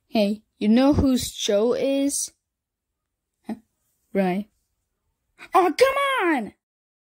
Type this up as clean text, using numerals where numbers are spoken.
Hey, you know whose Joe is? Huh? Right. Oh, come on!